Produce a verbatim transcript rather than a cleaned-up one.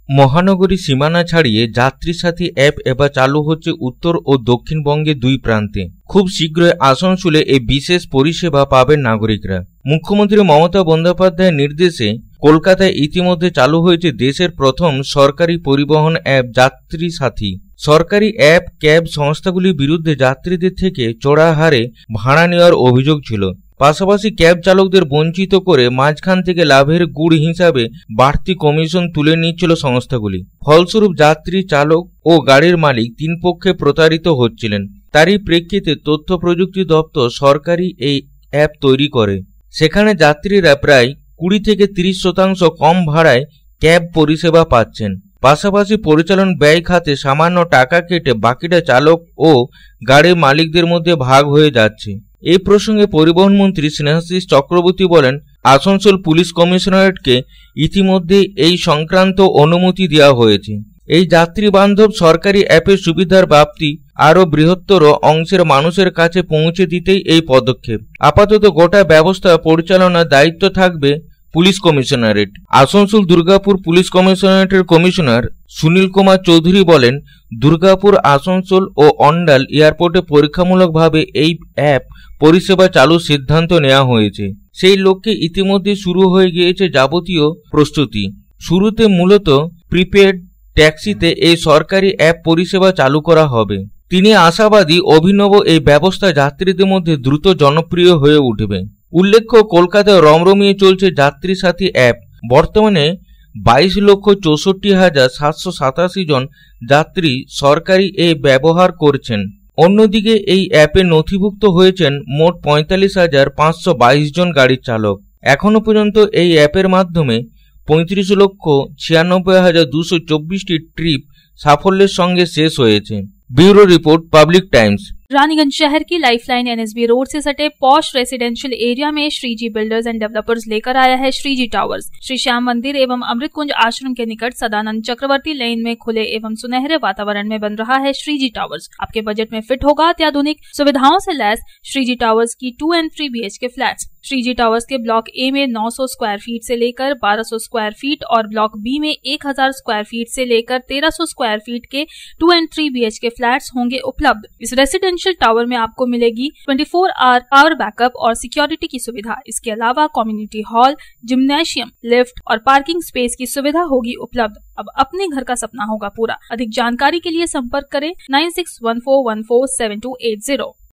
মহানগরী সীমানা ছাড়িয়ে যাত্রী সাথী অ্যাপ এবার চালু হচ্ছে উত্তর ও দক্ষিণবঙ্গের দুই প্রান্তে। খুব শীঘ্রই আসানসোলে এই বিশেষ পরিষেবা পাবেন নাগরিকরা। মুখ্যমন্ত্রী মমতা বন্দ্যোপাধ্যায়ের নির্দেশে কলকাতায় ইতিমধ্যে চালু হয়েছে দেশের প্রথম সরকারি পরিবহন অ্যাপ যাত্রী সাথী। সরকারি অ্যাপ ক্যাব সংস্থাগুলির বিরুদ্ধে যাত্রীদের থেকে চড়া হারে ভাড়া নেওয়ার অভিযোগ ছিল। পাশাপাশি ক্যাব চালকদের বঞ্চিত করে মাঝখান থেকে লাভের গুড় হিসাবে বাড়তি কমিশন তুলে নিচ্ছিল সংস্থাগুলি। ফলস্বরূপ যাত্রী, চালক ও গাড়ির মালিক তিন পক্ষে প্রতারিত হচ্ছিলেন। তারই প্রেক্ষিতে তথ্য প্রযুক্তি দপ্তর সরকারি এই অ্যাপ তৈরি করে। সেখানে যাত্রীরা প্রায় কুড়ি থেকে তিরিশ শতাংশ কম ভাড়ায় ক্যাব পরিষেবা পাচ্ছেন। পাশাপাশি পরিচালন ব্যয় খাতে সামান্য টাকা কেটে বাকিটা চালক ও গাড়ির মালিকদের মধ্যে ভাগ হয়ে যাচ্ছে। এই প্রসঙ্গে পরিবহন মন্ত্রী স্নেহাশিস চক্রবর্তী বলেন, আসানসোল পুলিশ কমিশনারেটকে ইতিমধ্যে এই সংক্রান্ত অনুমতি দেওয়া হয়েছে। এই যাত্রী বান্ধব সরকারি অ্যাপের সুবিধার ব্যাপ্তি আরও বৃহত্তর অংশের মানুষের কাছে পৌঁছে দিতেই এই পদক্ষেপ। আপাতত গোটা ব্যবস্থা পরিচালনার দায়িত্ব থাকবে police commissionerate. Asansol Durgapur police কমিশনারেটের কমিশনার সুনীল কুমার চৌধুরী বলেন, দুর্গাপুর, আসানসোল ও অন্ডাল এয়ারপোর্টে পরীক্ষামূলকভাবে এই অ্যাপ পরিষেবা চালুর সিদ্ধান্ত নেওয়া হয়েছে। সেই লক্ষ্যে ইতিমধ্যে শুরু হয়ে গিয়েছে যাবতীয় প্রস্তুতি। শুরুতে মূলত প্রিপেড ট্যাক্সিতে এই সরকারি অ্যাপ পরিষেবা চালু করা হবে। তিনি আশাবাদী অভিনব এই ব্যবস্থা যাত্রীদের মধ্যে দ্রুত জনপ্রিয় হয়ে উঠবে। উল্লেখ্য, কলকাতায় রমরমিয়ে চলছে যাত্রী সাথী অ্যাপ। বর্তমানে বাইশ লক্ষ চৌষট্টি হাজার সাতশো সাতাশি জন যাত্রী সরকারি এ ব্যবহার করছেন। অন্যদিকে এই অ্যাপে নথিভুক্ত হয়েছেন মোট পঁয়তাল্লিশ হাজার পাঁচশো বাইশ জন গাড়ির চালক। এখনো পর্যন্ত এই অ্যাপের মাধ্যমে পঁয়ত্রিশ লক্ষ ছিয়ানব্বই হাজার দুশো চব্বিশটি ট্রিপ সাফল্যের সঙ্গে শেষ হয়েছে। Bureau report, public Times. Raniganj शहर की लाइफलाइन एनएसबी रोड से सटे पॉश रेसिडेंशियल एरिया में श्रीजी बिल्डर्स एंड डेवलपर्स लेकर आया है श्रीजी टावर्स। श्री श्याम मंदिर एवं अमृत कुंज आश्रम के निकट सदानंद चक्रवर्ती लेन में खुले एवं सुनहरे वातावरण में बन रहा है श्रीजी टावर्स। आपके बजट में फिट होगा अत्याधुनिक सुविधाओं से लैस श्रीजी टावर्स की two and three B H K flats. Shreeji towers के ब्लॉक ए में नौ सौ स्क्वायर फीट से लेकर बारह सौ स्क्वायर फीट और ब्लॉक बी में एक हजार स्क्वायर फीट से लेकर तेरह सौ स्क्वायर फीट के two and three B H K flats होंगे उपलब्ध। इस रेसिडेंशियल टावर में आपको मिलेगी चौबीस आवर पावर बैकअप और सिक्योरिटी की सुविधा। इसके अलावा कम्युनिटी हॉल, जिम्नेशियम, लिफ्ट और पार्किंग स्पेस की सुविधा होगी उपलब्ध। अब अपने घर का सपना होगा पूरा। अधिक जानकारी के लिए संपर्क करें nine six one four one four seven two eight zero.